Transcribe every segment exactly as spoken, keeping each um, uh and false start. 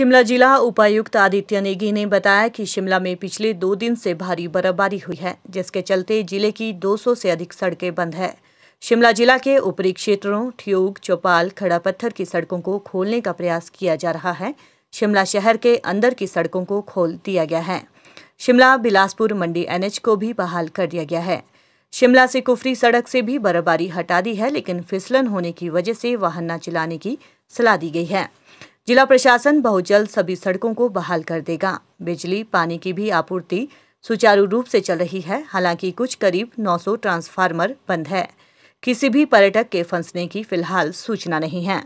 शिमला जिला उपायुक्त आदित्य नेगी ने बताया कि शिमला में पिछले दो दिन से भारी बर्फबारी हुई है, जिसके चलते जिले की दो सौ से अधिक सड़कें बंद है। शिमला जिला के ऊपरी क्षेत्रों ठियोग, चौपाल, खड़ा पत्थर की सड़कों को खोलने का प्रयास किया जा रहा है। शिमला शहर के अंदर की सड़कों को खोल दिया गया है। शिमला बिलासपुर मंडी एनएच को भी बहाल कर दिया गया है। शिमला से कुफरी सड़क से भी बर्फबारी हटा दी है, लेकिन फिसलन होने की वजह से वाहन न चलाने की सलाह दी गई है। जिला प्रशासन बहुत जल्द सभी सड़कों को बहाल कर देगा। बिजली पानी की भी आपूर्ति सुचारू रूप से चल रही है। हालांकि कुछ करीब नौ सौ ट्रांसफार्मर बंद है। किसी भी पर्यटक के फंसने की फिलहाल सूचना नहीं है।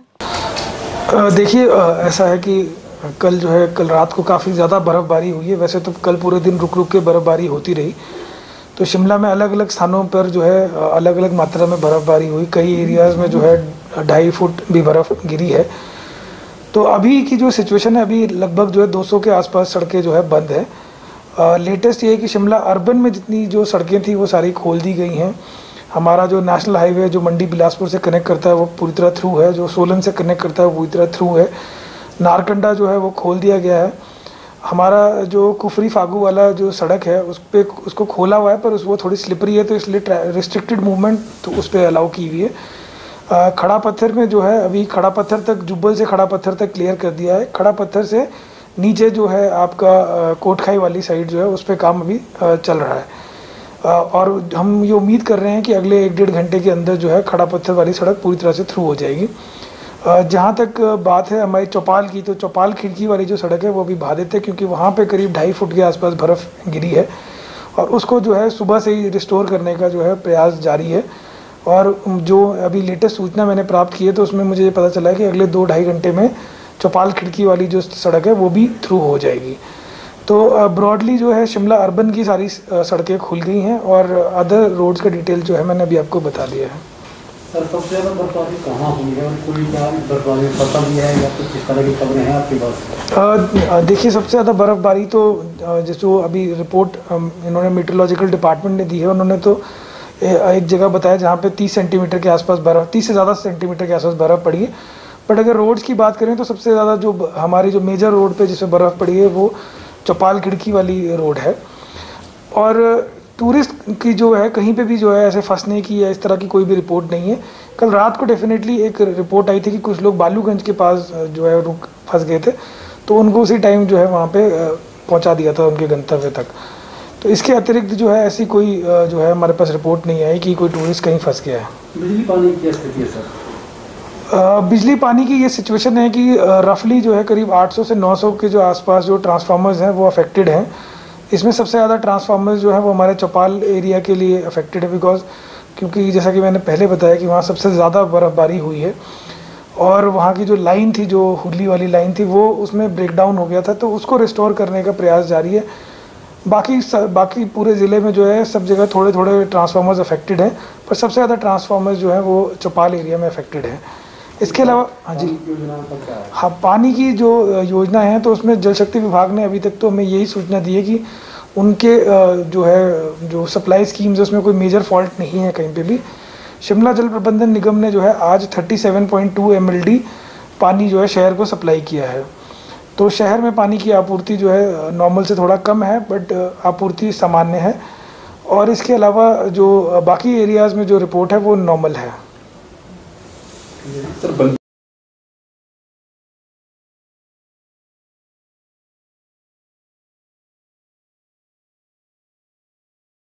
देखिए, ऐसा है कि कल जो है कल रात को काफ़ी ज़्यादा बर्फबारी हुई है। वैसे तो कल पूरे दिन रुक रुक के बर्फबारी होती रही, तो शिमला में अलग अलग स्थानों पर जो है अलग अलग मात्रा में बर्फबारी हुई। कई एरियाज़ में जो है ढाई फुट भी बर्फ़ गिरी है। तो अभी की जो सिचुएशन है, अभी लगभग जो है दो सौ के आसपास सड़कें जो है बंद है। लेटेस्ट ये है कि शिमला अर्बन में जितनी जो सड़कें थी वो सारी खोल दी गई हैं। हमारा जो नेशनल हाईवे जो मंडी बिलासपुर से कनेक्ट करता है वो पूरी तरह थ्रू है। जो सोलन से कनेक्ट करता है वो पूरी तरह थ्रू है। नारकंडा जो है वो खोल दिया गया है। हमारा जो कुफरी फागू वाला जो सड़क है उस पर उसको खोला हुआ है, पर उस वो थोड़ी स्लिपरी है, तो इसलिए रिस्ट्रिक्टेड मूवमेंट तो उस पर अलाउ की हुई है। आ, खड़ा पत्थर में जो है अभी खड़ा पत्थर तक, जुब्बल से खड़ा पत्थर तक क्लियर कर दिया है। खड़ा पत्थर से नीचे जो है आपका कोटखाई वाली साइड जो है उस पर काम अभी आ, चल रहा है। आ, और हम ये उम्मीद कर रहे हैं कि अगले एक डेढ़ घंटे के अंदर जो है खड़ा पत्थर वाली सड़क पूरी तरह से थ्रू हो जाएगी। जहाँ तक बात है हमारी चौपाल की, तो चौपाल खिड़की वाली जो सड़क है वो अभी बाधित है, क्योंकि वहाँ पे करीब ढाई फुट के आसपास बर्फ़ गिरी है और उसको जो है सुबह से ही रिस्टोर करने का जो है प्रयास जारी है। और जो अभी लेटेस्ट सूचना मैंने प्राप्त की है तो उसमें मुझे ये पता चला है कि अगले दो ढाई घंटे में चौपाल खिड़की वाली जो सड़क है वो भी थ्रू हो जाएगी। तो ब्रॉडली जो है शिमला अर्बन की सारी सड़कें खुल गई हैं और अदर रोड्स का डिटेल जो है मैंने अभी आपको बता दिया है। सर, सबसे ज़्यादा बर्फबारी कहाँ हुई है और कोई क्या बर्फबारी पता भी है या कुछ इस तरह की खबरें हैं आपके पास? देखिए, सबसे ज़्यादा बर्फबारी तो जो अभी रिपोर्ट इन्होंने मीटरोलॉजिकल डिपार्टमेंट ने दी है, उन्होंने तो एक जगह बताया जहाँ पे तीस सेंटीमीटर के आसपास बर्फ़ तीस से ज़्यादा सेंटीमीटर के आसपास बर्फ़ पड़ी है। बट अगर रोड्स की बात करें तो सबसे ज़्यादा जो हमारी जो मेजर रोड पे जिसमें बर्फ़ पड़ी है वो चौपाल खिड़की वाली रोड है। और टूरिस्ट की जो है कहीं पे भी जो है ऐसे फंसने की या इस तरह की कोई भी रिपोर्ट नहीं है। कल रात को डेफिनेटली एक रिपोर्ट आई थी कि कुछ लोग बालूगंज के पास जो है रुक फंस गए थे, तो उनको उसी टाइम जो है वहाँ पे पहुँचा दिया था उनके गंतव्य तक। तो इसके अतिरिक्त जो है ऐसी कोई जो है हमारे पास रिपोर्ट नहीं आई कि कोई टूरिस्ट कहीं फंस गया है। बिजली पानी की क्या स्थिति है सर? बिजली पानी की ये सिचुएशन है कि रफली जो है करीब आठ सौ से नौ सौ के जो आसपास जो ट्रांसफार्मर्स हैं वो अफेक्टेड हैं। इसमें सबसे ज़्यादा ट्रांसफार्मर्स जो है वो हमारे चौपाल एरिया के लिए अफेक्टेड है, बिकॉज क्योंकि जैसा कि मैंने पहले बताया कि वहाँ सबसे ज़्यादा बर्फबारी हुई है और वहाँ की जो लाइन थी, जो हुगली वाली लाइन थी, वो उसमें ब्रेकडाउन हो गया था, तो उसको रिस्टोर करने का प्रयास जारी है। बाकी बाकी पूरे ज़िले में जो है सब जगह थोड़े थोड़े ट्रांसफार्मर्स अफेक्टेड हैं, पर सबसे ज़्यादा ट्रांसफार्मर्स जो है वो चौपाल एरिया में अफेक्टेड हैं। इसके अलावा हाँ जी, हाँ, पानी की जो योजना है तो उसमें जल शक्ति विभाग ने अभी तक तो हमें यही सूचना दी है कि उनके जो है जो सप्लाई स्कीम्स उसमें कोई मेजर फॉल्ट नहीं है कहीं पे भी। शिमला जल प्रबंधन निगम ने जो है आज सैंतीस पॉइंट दो एम एल डी पानी जो है शहर को सप्लाई किया है। तो शहर में पानी की आपूर्ति जो है नॉर्मल से थोड़ा कम है, बट आपूर्ति सामान्य है। और इसके अलावा जो बाकी एरियाज़ में जो रिपोर्ट है वो नॉर्मल है।